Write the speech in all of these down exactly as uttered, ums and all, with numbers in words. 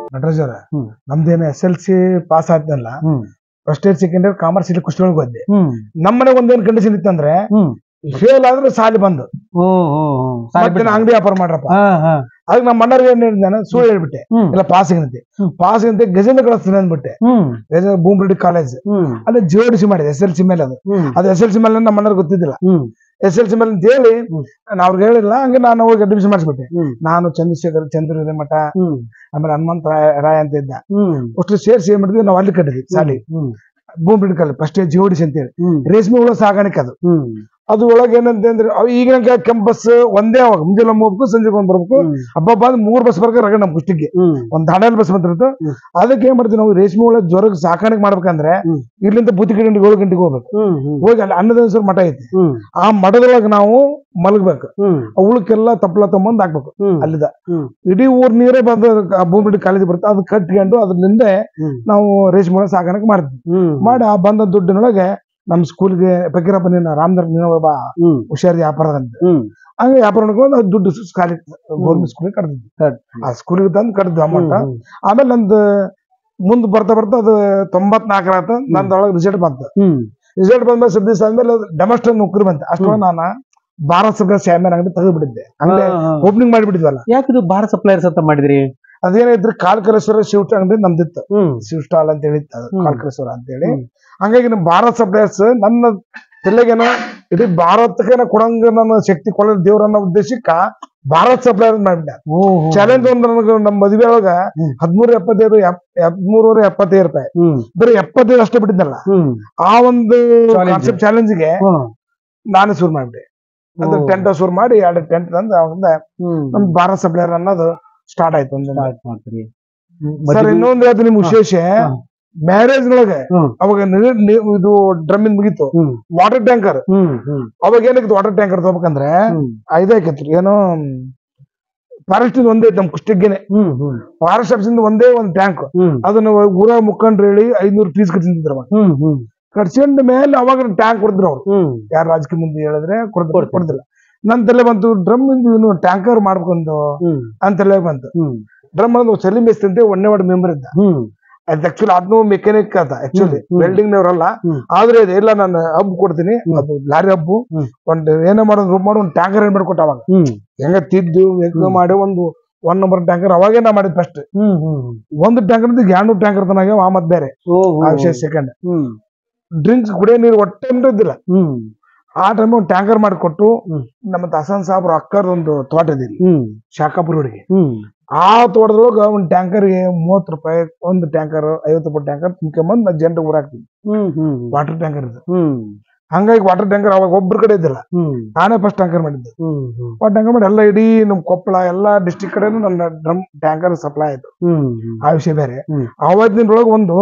ನಟರಾಜ್ ಅವ್ರ ನಮ್ದೇನು S L C pass ಆದ್ನಲ್ಲ first year second year commerce ಇಲ್ಲಿ ಕುಷ್ಟೊಳಗೆ ಬಂದೆ. ನಮ್ಮ ಮನೆಗೆ ಒಂದೇನ್ ಕಂಡೀಷನ್ ಇತ್ತಂದ್ರೆ ಫೇಲ್ ಆದ್ರೆ ಸಾಲಿ ಬಂದು ಮತ್ತೆ ಅಂಗಡಿ ವ್ಯಾಪಾರ ಮಾಡ್ರಪ್ಪ. ಅದಕ್ಕೆ ನಮ್ಮ ಮಣ್ಣವ್ರಿಗೆ ಏನ್ ಹೇಳಿದ್ದಾನೆ ಸುಳ್ಳು ಹೇಳ್ಬಿಟ್ಟೆ ಇಲ್ಲ ಪಾಸಿಗಂತೆ ಪಾಸಿಗಂತೆ ಗಜೇಂದ್ರ ಕಳಿಸ್ತೀನಿ ಅಂದ್ಬಿಟ್ಟೆ. ಗಜೇಂದ್ರ ಭೂಮ್ರೆಡ್ಡಿ ಕಾಲೇಜ್ ಅಲ್ಲಿ ಜೋಡಿಸಿ ಮಾಡಿದೆ ಎಸ್ ಎಲ್ ಸಿ ಮೇಲೆ. ಅದು ಅದು ಎಸ್ ಎಲ್ ಸಿ ಮೇಲೆ ನಮ್ಮ ಮಣ್ಣವ್ರಿಗೆ ಗೊತ್ತಿದ್ದಿಲ್ಲ. ಎಸ್ ಎಲ್ ಸಿ ಮೇಲೆ ಅಂತ ಹೇಳಿ ನಾನು ಅವ್ರಿಗೆ ಹೇಳಿಲ್ಲ. ಹಂಗೆ ನಾನು ಹೋಗಿ ಅಡ್ಮಿಷನ್ ಮಾಡಿಸ್ಬಿಟ್ಟೆ. ನಾನು ಚಂದ್ರಶೇಖರ್ ಚಂದ್ರ ಮಠ ಆಮೇಲೆ ಹನುಮಂತ ರಾಯ ರಾಯ ಅಂತ ಇದ್ದ ಅಷ್ಟು ಸೇರಿಸಿ ಏನ್ ಮಾಡಿದ್ವಿ ನಾವು ಅಲ್ಲಿ ಕಟ್ಟಿದ್ವಿ ಸಾಲಿ ಭೂಮ್ರೆಡ್ಡಿ ಕಾಲೇಜ್ ಫಸ್ಟ್ ಜೋಡಿಸಿ ಅಂತ ಹೇಳಿ. ರೇಷ್ಮೆ ಹುಳ ಸಾಗಾಣಿಕೆ ಅದು ಅದು ಒಳಗೆ ಏನಂತ ಅಂದ್ರೆ ಈಗಿನ ಕೆಂಪ್ ಬಸ್ ಒಂದೇ ಅವಾಗ ಮುಂಜಾನೆ ಹೋಗ್ಬೇಕು ಸಂಜೆ ಒಂದ್ ಬರ್ಬೇಕು ಹಬ್ಬ ಬಂದ್ ಮೂರ್ ಬಸ್ ಬರ್ಕ ರಗಡ್ ನಮ್ ಕುಷ್ಟಿಗೆ ಒಂದ್ ದಾಂಡೇಲಿ ಬಸ್ ಬಂದಿರುತ್ತೆ. ಅದಕ್ಕೆ ಏನ್ ಮಾಡ್ತೀವಿ ನಾವು ರೇಷ್ಮೆ ಹುಳ ಜ್ವರಕ್ಕೆ ಸಾಕಾಣಿಕೆ ಮಾಡ್ಬೇಕಂದ್ರೆ ಇಲ್ಲಿಂದ ಬುತ್ತಿ ಗಂಟೆಗೆ ಏಳು ಗಂಟೆಗೆ ಹೋಗ್ಬೇಕು. ಹೋಗಿ ಅಲ್ಲಿ ಅನ್ನದ ಮಠ ಐತಿ ಆ ಮಠದೊಳಗೆ ನಾವು ಮಲಗ್ಬೇಕು. ಅವಳಕ್ಕೆಲ್ಲ ತಪ್ಪಲ ತಗೊಂಡ್ ಹಾಕ್ಬೇಕು. ಅಲ್ಲಿದ ಇಡೀ ಊರ್ ನೀರೇ ಬಂದ ಭೂಮ್ರೆಡ್ಡಿ ಕಾಲೇಜ್ ಬರುತ್ತೆ. ಅದು ಕಟ್ಕೊಂಡು ಅದ್ರಿಂದ ನಾವು ರೇಷ್ಮೆ ಹುಳ ಸಾಕಾಣಿಕೆ ಮಾಡ್ತೀವಿ. ಮಾಡಿ ಆ ಬಂದ ದುಡ್ಡಿನೊಳಗೆ ನಮ್ ಸ್ಕೂಲ್ಗೆ ಫಕೀರಪ್ಪ ನೀನ ರಾಮಧರ್ ನೀನೊಬ್ಬ ಹುಷಾರಿ ವ್ಯಾಪಾರದಂತ ಹಂಗ ವ್ಯಾಪಾರ ನೋಡ್ಕೊಂಡು ದುಡ್ಡು ಗೌರ್ಮೆಂಟ್ ಸ್ಕೂಲಿಗೆ ಕಟ್ತಿದ್ವಿ. ಆ ಸ್ಕೂಲಿಗೆ ತಂದು ಕಟ್ತಿದ್ವಿ ಅಮೌಂಟ್. ಆಮೇಲೆ ನಂದು ಮುಂದ್ ಬರ್ತಾ ಬರ್ತಾ ಅದು ತೊಂಬತ್ನಾಲ್ಕರ ಆತ ನಂದೊಳಗೆ ರಿಸಲ್ಟ್ ಬಂತು. ರಿಸಲ್ಟ್ ಬಂದ್ಮೇಲೆ ಸ್ವಲ್ಪ ದಿವಸ ಆದ್ಮೇಲೆ ಡೆಮಾಸ್ಟ್ರೇಟ್ ನೌಕರಿ ಬಂತು. ಅಷ್ಟೊಳಗೆ ನಾನು ಭಾರತ್ ಸಪ್ಲೈರ್ಸ್ ಸ್ಯಾಮ್ಯಾನ್ ಅಂಗಡಿ ತೆಗೆದ್ಬಿಟ್ಟಿದ್ದೆ. ಅಂಗಡಿ ಓಪನಿಂಗ್ ಮಾಡಿಬಿಟ್ಟಿದ್ವಲ್ಲ. ಯಾಕಿದು ಭಾರತ್ ಸಪ್ಲೈರ್ಸ್ ಅಂತ ಮಾಡಿದ್ರಿ? ಅದೇನಿದ್ರೆ ಕಾಳ್ಕರೇಶ್ವರ ಶಿವ ಅಂಗಡಿ ನಮ್ದಿತ್ತು. ಶಿವ ಸ್ಟಾಲ್ ಅಂತ ಹೇಳಿತ್ತು ಕಾಳ್ಕರೇಶ್ವರ ಅಂತ ಹೇಳಿ. ಹಂಗಾಗಿ ನಮ್ ಭಾರತ್ ಸಪ್ಲೈರ್ಸ್ ನನ್ನ ತಲೆಗೇನ ಇಡೀ ಭಾರತಕ್ಕೆ ಕೊಡಂಗ ನನ್ನ ಶಕ್ತಿ ಕೊಡ ದೇವ್ರನ್ನ ಉದ್ದೇಶಕ್ಕ ಭಾರತ್ ಸಪ್ಲೈರ್ ಮಾಡ್ಬಿಟ್ಟ. ಚಾಲೆಂಜ್ ಒಂದ್ ನನಗೆ ನಮ್ ಮದುವೆ ಒಳಗ ಹದ್ಮೂರು ಎಪ್ಪತ್ತೈದು ಹದ್ಮೂರೂರ ಎಪ್ಪತ್ತೈದು ರೂಪಾಯಿ ಬರೀ ಎಪ್ಪತ್ತೈದು ಅಷ್ಟೇ ಬಿಟ್ಟಿದ್ದಲ್ಲ. ಆ ಒಂದು ಕಾನ್ಸೆಪ್ಟ್ ಚಾಲೆಂಜ್ಗೆ ನಾನು ಶುರು ಮಾಡ್ಬಿಟ್ಟೆ. ಅದು ಟೆಂಟ್ ಶುರು ಮಾಡಿ ಎರಡು ಟೆಂಟ್ ತಂದು ಅವಂದ ನಮ್ ಭಾರತ್ ಸಪ್ಲೈರ್ ಅನ್ನೋದು ಸ್ಟಾರ್ಟ್ ಆಯ್ತು. ಸರ್ ಇನ್ನೊಂದು ಹೇಳ್ತೀನಿ ನಿಮ್ ವಿಶೇಷ, ಮ್ಯಾರೇಜ್ ಒಳಗೆ ಅವಾಗ ಇದು ಡ್ರಮ್ಮಿಂದ ಮುಗೀತು ವಾಟರ್ ಟ್ಯಾಂಕರ್. ಅವಾಗ ಏನಾಗಿತ್ತು ವಾಟರ್ ಟ್ಯಾಂಕರ್ ತಗೋಬೇಕಂದ್ರೆ ಇದಾಕಿತ್ತು ಏನೋ ಫಾರೆಸ್ಟ್ ಒಂದೇ ಐತಿ ನಮ್ ಕುಷ್ಟಗಿನೇ ಫಾರೆಸ್ಟ್ ಆಫೀಸ್ ಒಂದೇ ಒಂದ್ ಟ್ಯಾಂಕ್. ಅದನ್ನ ಊರ ಮುಖಂಡ್ರು ಹೇಳಿ ಐದ್ನೂರು ಫೀಸ್ ಕಟ್ಸಿದ್ರು. ಕಟ್ಸಿಕೊಂಡ ಮೇಲೆ ಅವಾಗ ಟ್ಯಾಂಕ್ ಕೊಡಿದ್ರು ಅವ್ರು. ಯಾರು ರಾಜಕೀಯ ಮುಂದೆ ಹೇಳಿದ್ರೆ ಕೊಡ್ತಿಲ್ಲ. ನನ್ ತಲೆ ಬಂತು ಡ್ರಮ್ ಇಂದು ಟ್ಯಾಂಕರ್ ಮಾಡ್ಬೇಕಂದು ಅಂತ ತಲೆ ಬಂತು. ಡ್ರಮ್ ಅನ್ನೋದು ಸಲೀಂ ಮೇಸ್ತ್ರಿ ಅಂತ ಒಂದೇ ವಾರ್ಡ್ ಮೆಂಬರ್ ಇದ್ದ. ಅದ್ ಆಕ್ಚುಲಿ ಅದ್ನು ಮೆಕ್ಯಾನಿಕ್ ಅದ ಆಕ್ಚುಲಿ ವೆಲ್ಡಿಂಗ್ ನವರಲ್ಲ. ಆದ್ರೆ ಇಲ್ಲ ನಾನು ಹಬ್ ಕೊಡ್ತೀನಿ ಅದು ಲಾರಿ ಹಬ್ಬು ಒಂದ್ ಏನೋ ಮಾಡೋದು ರೂಪ್ ಮಾಡಿ ಒಂದ್ ಟ್ಯಾಂಕರ್ ಏನ್ ಮಾಡ್ಕೊಟ್ಟ. ಅವಾಗ ಹೆಂಗ ತಿದ್ದು ವೆಗ್ಗ ಮಾಡಿ ಒಂದು ಒನ್ ನಂಬರ್ ಟ್ಯಾಂಕರ್ ಅವಾಗೇ ನಾ ಮಾಡಿದ್ ಫಸ್ಟ್. ಒಂದು ಟ್ಯಾಂಕರ್ ಎರಡ್ನೂರು ಟ್ಯಾಂಕರ್ ತನಾಗ ಆ ಮತ್ ಬೇರೆ ಆ ವಿಷಯ ಸೆಕೆಂಡ್ ಡ್ರಿಂಕ್ಸ್ ಕುಡಿಯೋ ನೀರು ಒಟ್ಟೆ ಇದ್ದಿಲ್ಲ. ಆ ಟೈಮ್ ಒಂದು ಟ್ಯಾಂಕರ್ ಮಾಡಿಕೊಟ್ಟು ನಮ್ಮ ಹಸನ್ ಸಾಬ್ರ ಅಕ್ಕರ್ ಒಂದು ತೋಟ ಇದೆ ಶಾಖಾಪುರ ಹುಡುಗಿ. ಆ ತೋಟದೊಳಗ ಒಂದ್ ಟ್ಯಾಂಕರ್ಗೆ ಮೂವತ್ ರೂಪಾಯಿ ಒಂದು ಟ್ಯಾಂಕರ್ ಐವತ್ತು ರೂಪಾಯಿ ಟ್ಯಾಂಕರ್ ತುಂಬ್ಕೊಂಬಂದ್ ನಾ ಜನರಿಗೆ ಊರಾಕ್ತಿದ್ವಿ. ವಾಟರ್ ಟ್ಯಾಂಕರ್ ಇದು. ಹಂಗಾಗಿ ವಾಟರ್ ಟ್ಯಾಂಕರ್ ಅವಾಗ ಒಬ್ರ ಕಡೆ ಇದ್ದಿಲ್ಲ, ನಾನೇ ಫಸ್ಟ್ ಟ್ಯಾಂಕರ್ ಮಾಡಿದ್ದೆ. ವಾಟರ್ ಟ್ಯಾಂಕರ್ ಮಾಡಿ ಎಲ್ಲ ಇಡೀ ನಮ್ ಕೊಪ್ಪಳ ಎಲ್ಲಾ ಡಿಸ್ಟಿಕ್ ಕಡೆನೂ ನನ್ನ ಡ್ರಮ್ ಟ್ಯಾಂಕರ್ ಸಪ್ಲೈ ಆಯ್ತು. ಆ ವಿಷಯ ಬೇರೆ. ಅವತ್ತಿನೊಳಗೆ ಒಂದು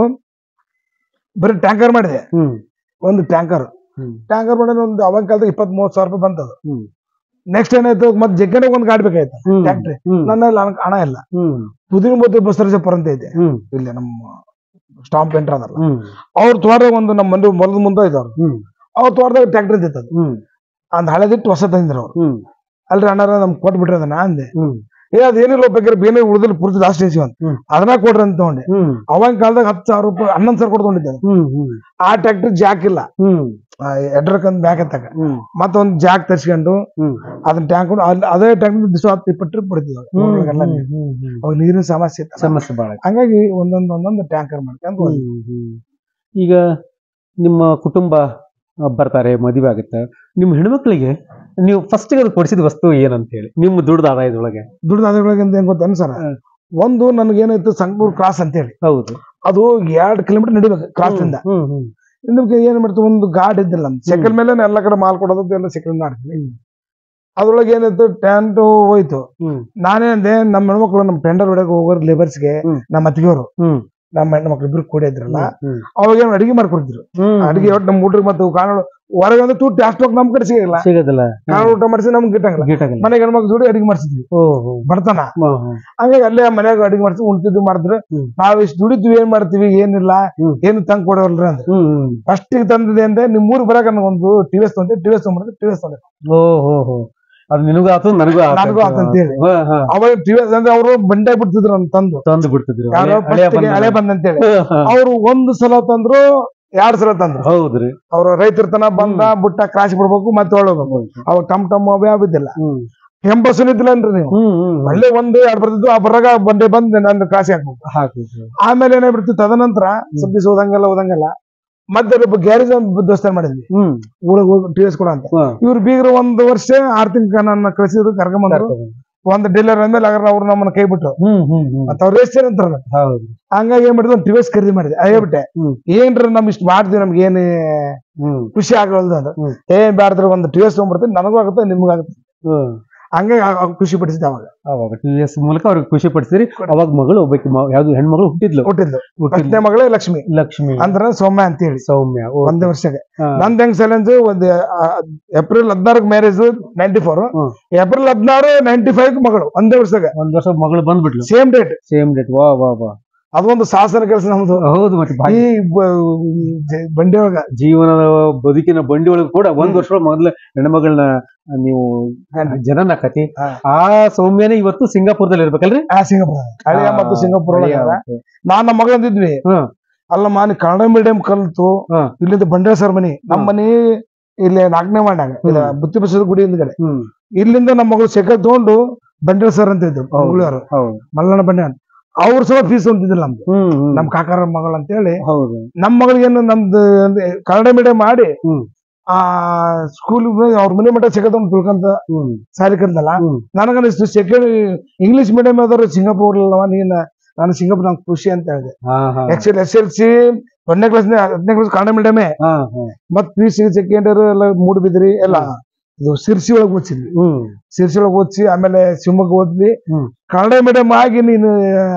ಬರೀ ಟ್ಯಾಂಕರ್ ಮಾಡಿದೆ. ಒಂದು ಟ್ಯಾಂಕರ್ ಟ್ಯಾಂಕರ್ ಮಾಡಿದ್ರೆ ಒಂದು ಅವಾಗ ಕಾಲದಾಗ ಇಪ್ಪತ್ ಮೂವತ್ ಸಾವಿರ ರೂಪಾಯಿ ಬಂತದು. ನೆಕ್ಸ್ಟ್ ಏನಾಯ್ತು ಮತ್ ಜಗ್ಗನಿಗೆ ಒಂದ್ ಗಾಡಿ ಬೇಕಾಯ್ತು ಟ್ಯಾಕ್ಟ್ರಿ. ನನ್ನಲ್ಲಿ ಹಣ ಇಲ್ಲ. ಪುದಿನ ಮತ್ತೆ ಬಸವರಾಜಪ್ಪರ ಅಂತ ಐತೆ ಇಲ್ಲಿ ನಮ್ಮ ಸ್ಟಾಂಪ್ ಪೇಂಟರ್ ಅದಲ್ಲ, ಅವ್ರ ತೋಟದಾಗ ಒಂದು ನಮ್ಮ ಮಂದಿ ಮೊಲದ ಮುಂದೆ ಇದ್ದವ್ರು. ಅವ್ರ ತೋಟದಾಗ ಟ್ಯಾಕ್ಟ್ರಿ ಇದ್ದಿತ್ತು. ಅಂದ್ ಹಳೆದಿಟ್ಟು ಹೊಸ ತಂದಿದ್ರು ಅವ್ರು. ಅಲ್ರಿ ಅಣ್ಣಾರ ನಮ್ಗೆ ಕೊಟ್ಬಿಟ್ರಿ ಅದನ್ನ ಅಂದೆ. ಏ ಅದೇನಿಲ್ಲ ಬೇಕಾದ್ರೆ ಬೇನೆ ಉಳಿದಲ್ಲಿ ಪೂರ್ತಿ ಜಾಸ್ತಿ ಅಂತ ಅದನ್ನ ಕೊಡ್ರಿ ಅಂತ ತಗೊಂಡೆ. ಅವಾಗ ಕಾಲದಾಗ ಹತ್ತು ಸಾವಿರ ರೂಪಾಯಿ ಹನ್ನೊಂದು ಸಾವಿರ ಕೊಡ್ಕೊಂಡಿದ್ದೆ. ಆ ಟ್ಯಾಕ್ಟ್ರಿ ಜಾಕ್ ಇಲ್ಲ, ಎಡ್ರಕಂದ್ ಬ್ಯಾಕ್ ಎತ್ತಾಗ ಮತ್ತೊಂದ್ ಜಾಕ್ ತರ್ಸ್ಕೊಂಡು ಅದನ್ನ ಟ್ಯಾಂಕ್ ಅದೇ ಟ್ಯಾಂಕ್ ದಿವಸ ಹತ್ತು ಇಪ್ಪತ್ತು ಟ್ರಿಪ್ ಬಿಡ್ತಿದ್ವಿ. ಅವಾಗ ನೀರಿನ ಸಮಸ್ಯೆ ಇತ್ತು, ಸಮಸ್ಯೆ ಬಾಳ. ಹಂಗಾಗಿ ಒಂದೊಂದ್ ಒಂದೊಂದು ಟ್ಯಾಂಕರ್ ಮಾಡ್ಕೊಂಡು ಈಗ ನಿಮ್ಮ ಕುಟುಂಬ ಬರ್ತಾರೆ, ಮದುವೆ ಆಗುತ್ತೆ. ನಿಮ್ಮ ಹೆಣ್ಮಕ್ಳಿಗೆ ನೀವು ಫಸ್ಟ್ ಅದು ಕೊಡಿಸಿದ ವಸ್ತು ಏನಂತ ಹೇಳಿ ನಿಮ್ಮ ದುಡ್ಡು ಆದಾಯದೊಳಗೆ? ದುಡ್ಡು ಆದಾಯದೊಳಗೆ ಅಂತ ಏನ್ ಗೊತ್ತೇನು ಸರ್, ಒಂದು ನನ್ಗೇನಾಯ್ತು ಸಂಗೂರ್ ಕ್ರಾಸ್ ಅಂತ ಹೇಳಿ, ಹೌದು ಅದು ಎರಡ್ ಕಿಲೋಮೀಟರ್ ನಡಿಬೇಕು ಕ್ರಾಸ್ ಇಂದ. ನಿಮ್ಗೆ ಏನ್ ಮಾಡ್ತೀವಿ, ಒಂದು ಗಾಡಿ ಇದ್ದಿಲ್ಲ ನಮ್ ಸೈಕಲ್ ಮೇಲೆ ಎಲ್ಲ ಕಡೆ ಮಾಲ್ ಕೊಡೋದು ಎಲ್ಲ ಸೈಕಲ್ ಮಾಡ್ತೀವಿ. ಅದ್ರೊಳಗೆ ಏನಾಯ್ತು ಟ್ಯಾಂಟ್ ಹೋಯ್ತು. ನಾನೇ ಅಂದೆ ನಮ್ಮ ಹೆಣ್ಮಕ್ಳು ನಮ್ಮ ಟೆಂಡರ್ ಹೊಡೆಗೆ ಹೋಗೋರು ಲೇಬರ್ಸ್ಗೆ ನಮ್ಮ ಅತ್ತಿಗೆಯವರು ನಮ್ಮ ಹೆಣ್ಣು ಮಕ್ಳು ಇಬ್ರು ಕೂಡ ಇದ್ರಲ್ಲ, ಅವಾಗ ಏನ್ ಅಡಿಗೆ ಮಾಡ್ಕೊಡ್ತಿದ್ರು. ಅಡಿಗೆ ಒಟ್ಟು ನಮ್ ಊಟ್ರಿಗೆ ಮತ್ತು ಕಾಣ ಹೊರಗೆ ಅಂದ್ರೆ ತುಟ್ಟಿ ಅಷ್ಟೊಂದು ನಮ್ ಕಡೆ ಸಿಗಲ್ಲ, ಸಿಗೋದಿಲ್ಲ. ಕಾಣ ಊಟ ಮಾಡಿಸಿ ನಮ್ಗೆ ಗಿಟ್ಟಂಗಿಲ್ಲ. ಮನೆಗೆ ಹೆಣ್ಮಕ್ಳು ಜೋಡಿ ಅಡಿಗೆ ಮಾಡ್ಸಿದ್ವಿ ಬಡತನ. ಹಂಗಾಗಿ ಅಲ್ಲೇ ಮನ್ಯಾಗ ಅಡಿಗೆ ಮಾಡ್ಸಿ ಉಣ್ತಿದ್ವಿ ಮಾಡಿದ್ರು. ನಾವ್ ಇಷ್ಟು ದುಡಿದ್ವಿ ಏನ್ ಮಾಡ್ತೀವಿ ಏನಿಲ್ಲ ಏನು ತಂಗ್ ಕೊಡೋಲ್ರಿ ಅಂದ್ರೆ ಫಸ್ಟ್ ತಂದಿದೆ ಅಂದ್ರೆ ನಿಮ್ ಊರಿಗೆ ಬರಕ ಒಂದು ಟಿವಿಎಸ್ ತೊಂದ್ರೆ ಟಿವಿಎಸ್ ತೊಗೊಂಡ್ರೆ ಟಿವಿಎಸ್ ತೊಗೊಂಡೆ. ಓಹೋ ಅದು ನಿನಗೂ ಆತು ನನಗೂ ಆತು ನನಗೂ ಆತ ಅಂತ ಹೇಳಿ ಹಾ, ಹಾ. ಅವಾಗ ಟಿವಿ ಅಂದ್ರೆ ಅವರು ಬಂಡೆ ಬಿಡ್ತಿದ್ರು ಅಂತ ತಂದು ತಂದು ಬಿಡ್ತಿದ್ರು ಯಾರೋ ಹಳೆ- ಹಳೆಯ first ಗೆ ಹಳೆ ಬಂದ- ಬಂದ್ ಅಂತೇಳಿ ಹಾ, ಹಾ. ಅವ್ರು ಒಂದು ಸಲ ತಂದ್ರು ಎರಡ್ ಸಲ ತಂದ್ರು ಹೌದ್ರಿ ಅವ್ರು ರೈತರ ತನ ಬಂದ ಬುಟ್ಟ ಕ್ರಾಶ್ ಬಿಡ್ಬೇಕು ಮತ್ತೆ ಒಳಗೋಗ್ಬೇಕು ಅವಾಗ ಟಮ್ ಟಮ್ ಅವೇ ಬಿದ್ದಿಲ್ಲ ಹ್ಮ್ ಹೆಂಬಸನ್ ಇದ್ದಿಲ್ಲನ್ರಿ ನೀವು ಹ್ಮ್ ಹ್ಮ್ ಒಳ್ಳೆ ಒಂದು ಎರಡು ಬರ್ತಿದ್ದು ಆ ಬರಾಗ ಬಂಡೆ ಬಂದ್ ನನ್ನ ಕ್ರಾಶ್ ಹಾಕ್ಬೇಕು ಹಾಕಿದ್ರು ಆಮೇಲೆ ಏನಾಗ್ಬಿಡ್ತು ತದನಂತರ ಸ್ವಲ್ಪ ದಿವಸ ಓದಂಗಲ್ಲ ಓದಂಗಲ್ಲ ಮತ್ತೆ ಗ್ಯಾರೇಜ್ ಒಂದು ದೋಸ್ತಾನ ಮಾಡಿದ್ವಿ ಹ್ಮ್ ಊರಿಗೆ ಹೋಗಿ ಟಿ ಎಸ್ ಕೊಡ ಅಂತ ಹಾ. ಇವ್ರು ಬೀಗ್ರು ಒಂದು ವರ್ಷ ಆರ್ ತಿಂಗಳ ನನ್ನ ಕಳಿಸಿದ್ರು ಕರ್ಕೊಂಬಂದ್ರು ಒಂದು ಡೀಲರ್ ಅಂದ್ಮೇಲೆ ಅದ್ರ ಅವ್ರು ನಮ್ಮನ್ನ ಕೈ ಬಿಟ್ರು ಹ್ಮ್ ಹ್ಮ್ ಹ್ಮ್ ಮತ್ತ ಅವ್ರು ಎಷ್ಟು ಜನ ಅಂತಾರಲ್ಲ ಹೌದು ಹಂಗಾಗಿ ಏನ್ ಮಾಡಿದ್ರು ಒಂದು ಟಿ ಎಸ್ ಖರೀದಿ ಮಾಡಿದೆ ಹೇಳ್ಬಿಟ್ಟೆ ಹ್ಮ್. ಏನ್ರ ನಮ್ ಇಷ್ಟ ಮಾಡ್ತೀವಿ ನಮ್ಗೆ ಏನ್ ಹ್ಮ್ ಖುಷಿ ಆಗಲ್ದು ಅಂತ ಹ್ಮ್. ಏನ್ ಬ್ಯಾಡ್ದ್ರ ಒಂದು ಟಿ ಎಸ್ ತೊಗೊಂಡ್ಬರ್ತೀನಿ ನನಗೂ ಆಗುತ್ತೆ ನಿಮ್ಗೂ ಆಗುತ್ತೆ ಹ್ಮ್ ಹಂಗಾಗಿ ಆ- ಆ ಖುಷಿ ಪಡಿಸಿದೆ ಅವಾಗ ಅವಾಗ ಟಿ ಎಸ್ ಮೂಲಕ ಅವ್ರಿಗೆ ಖುಷಿ ಪಡಿಸಿದ್ರಿ ಅವಾಗ ಮಗಳು ಒಬ್ಬಾಕಿ ಮ- ಯಾವ್ದು ಹೆಣ್ಮಗಳು ಹುಟ್ಟಿದ್ಲು ಹುಟ್ಟಿದ್ದು ಹುಟ್ಟಿದ್ಲು. ಫಸ್ಟ್ನೇ ಮಗಳೇ ಲಕ್ಷ್ಮಿ ಲಕ್ಷ್ಮಿ ಅಂದ್ರ ಸೌಮ್ಯ ಅಂತ ಹೇಳಿ ಸೌಮ್ಯ ಓ. ಒಂದೇ ವರ್ಷಕ್ಕೆ ಹಾ. ನಂದ್ ಹೆಂಗ್ ಚಾಲೆಂಜ್ ಒಂದ್ ಆ, ಏಪ್ರಿಲ್ ಹದಿನಾರಕ್ ಮ್ಯಾರೇಜ್ ನೈನ್ಟಿ ಫೋರ್ ಹ್ಮ್. ಏಪ್ರಿಲ್ ಹದಿನಾರು ನೈನ್ಟಿ ಫೈವ್ ಮಗಳು ಒಂದೇ ವರ್ಷದಾಗ ಒಂದ್ ವರ್ಷ ಮಗಳು ಬಂದ್ಬಿಟ್ಲು ಸೇಮ್ ಡೇಟ್ ಸೇಮ್ ಡೇಟ್ ವಾ ವಾ ವಾ ಅದೊಂದು ಸಾಹಸನ ಕೆಲಸ ನಮ್ದು ಹೌದು ಮತ್ತೆ ಬಾ- ಈ ಬ- ಜ- ಬಂಡಿ ಒಳಗ ಜೀವನದ ಬದುಕಿನ ಬಂಡಿ ಒಳಗೆ ಕೂಡ ಒಂದ್ ವರ್ಷ ಮೊದಲ ಹೆಣ್ಮಗಳನ್ನ ನೀವು ಜನನ ಕತಿ ಹಾ. ಆ ಸೌಮ್ಯನೇ ಇವತ್ತು ಸಿಂಗಾಪುರದಲ್ಲಿ ಇರ್ಬೇಕಲ್ರಿ ಆ ಸಿಂಗಾಪುರ ಹಳೆಯ ಮತ್ತು ಸಿಂಗಾಪುರ ಒಳಗ ನಾನ್ ನಮ್ಮ ಮಗಳು ಅಂದಿದ್ವಿ ಹ್ಮ್. ಅಲ್ಲಮ್ಮ ನೀ ಕನ್ನಡ ಮೀಡಿಯಂ ಕಲ್ತು ಹಾ. ಇಲ್ಲಿಂದ ಬಂಡೆ ಸರ್ ಮನಿ ನಮ್ಮ ಮನಿ ಇಲ್ಲಿ ನಾಲ್ಕನೇ ಮಾಡ್ಯಾಗ ಇಲ್ಲ ಬುತ್ತಿ ಬಸದ ಗುಡಿ ಹಿಂದ್ಗಡೆ ಹ್ಮ್ ಇಲ್ಲಿಂದ ನಮ್ಮ ಮಗಳು ಸೆಕೆ ತಗೊಂಡು ಬಂಡೆ ಸರ್ ಅಂತ ಇದ್ರು ಮಂಗಳೂರು ಹೌದು ಮಲ್ಲಣ್ಣ ಬಂಡೆ ಅಂತ ಅವ್ರ ಸಹ ಫೀಸ್ ಹೊಂದಿದ್ದಿಲ್ಲ ನಮ್ದು ಹ್ಮ್ ಹ್ಮ್. ನಮ್ ಕಾಕಾರ ಮಗಳು ಅಂತ ಹೇಳಿ ಹೌದು ನಮ್ಮ ಮಗಳಿಗೇನು ನಮ್ದು ಅಂದ್ರೆ ಕನ್ನಡ ಮೀಡಿಯಂ ಮಾಡಿ ಹ್ಮ್. ಆ ಸ್ಕೂಲ್ ಅವ್ರ ಮನೆ ಮಟ್ಟ ಸೆಕೆತಗೊಂಡು ತಿಳ್ಕೊಂತ ಹ್ಮ್ ಸಾರಿ ಕಲ್ತಲ್ಲ ಹ್ಮ್. ನನಗನಿಸ್ತು ಸೆಕೆಂಡ್ ಇಂಗ್ಲಿಷ್ ಮೀಡಿಯಂ ಆದವ್ರು ಸಿಂಗಾಪುರ್ ಅಲ್ಲವ ನೀನ್ ನಾನು ಸಿಂಗಾಪುರ್ ನಂಗೆ ಖುಷಿ ಅಂತ ಹೇಳಿದೆ ಹಾ ಹಾ ಆಕ್ಚುಲಿ ಎಸ್ ಎಲ್ ಸಿ ಒಂದನೇ ಕ್ಲಾಸ್ ಹತ್ತನೇ ಕ್ಲಾಸ್ ಕನ್ನಡ ಮೀಡಿಯಮೇ ಹಾ ಹಾ ಮತ್ ಪಿ ಸಿ ಸೆಕೆಂಡ್ ಇಯರ್ ಎಲ್ಲ ಮೂಡ್ಬಿದ್ರಿ ಎಲ್ಲ ಇದು ಸಿರ್ಸಿ ಒಳಗೆ ಓದಿಸಿದ್ವಿ ಹ್ಮ್ ಸಿರ್ಸಿ ಒಳಗೆ ಓದಿಸಿ ಆಮೇಲೆ ಶಿವಮೊಗ್ಗ ಓದ್ವಿ ಹ್ಮ್. ಕನ್ನಡ ಮೀಡಿಯಂ ಆಗಿ ನೀನು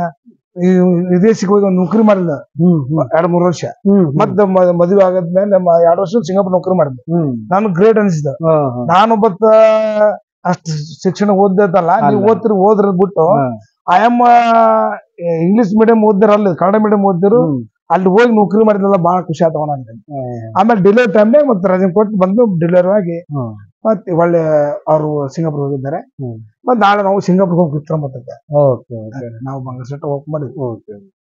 ಈ ವಿದೇಶಕ್ಕೆ ಹೋಗಿ ಒಂದು ನೌಕರಿ ಮಾಡಿದ ಹ್ಮ್ ಹ್ಮ್ ಎರಡ್ ಮೂರು ವರ್ಷ ಹ್ಮ್ ಮತ್ತೆ ಮ- ಮದುವೆ ಆಗದ್ಮೇಲೆ ನಮ್ಮ ಎರಡು ವರ್ಷ ಸಿಂಗಾಪುರ್ ನೌಕರಿ ಮಾಡಿದ್ದೆ ಹ್ಮ್ ನಾನು ಗ್ರೇಟ್ ಅನಿಸಿದ ಹಾ ಹಾ ನಾನೊಬ್ಬತ್ತ ಅಷ್ಟು ಶಿಕ್ಷಣ ಓದ್ದಲ್ಲ ನೀವು ಅಲ್ಲ. ಓದ್ತಿರ್ ಓದ್ರ ಬಿಟ್ಟು ಹಾ. ಆಯಮ್ಮ ಇಂಗ್ಲಿಷ್ ಮೀಡಿಯಂ ಓದಿರ ಅಲ್ಲಿ ಕನ್ನಡ ಮೀಡಿಯಂ ಓದಿರು ಹ್ಮ್. ಅಲ್ಲಿ ಹೋಗಿ ನೌಕರಿ ಮಾಡಿದ್ರಲ್ಲ ಬಹಳ ಖುಷಿ ಆತವ ನನಗೆ ಹಾ. ಆಮೇಲೆ ಡಿಲಿವರಿ ಟೈಮ್ನಾಗ ಮತ್ತೆ ರಜೆ ಕೊಟ್ಟು ಬಂದು ಡಿಲಿವರಿ ಆಗಿ ಹಾ. ಮತ್ತೆ ಒಳ್ಳೆ ಅವರು ಸಿಂಗಾಪುರ್ ಹೋಗಿದ್ದಾರೆ ಹ್ಮ್. ಮತ್ತೆ ನಾಳೆ ನಾವು ಸಿಂಗಾಪುರ್ ಹೋಗಿ ಮತ್ತೆ ಓಕೆ ಓಕೆ ನಾವು ಬಂಗಾರ ಸೆಟ್ ಹೋಗಿ ಮಾಡಿದ್ವಿ ಓಕೆ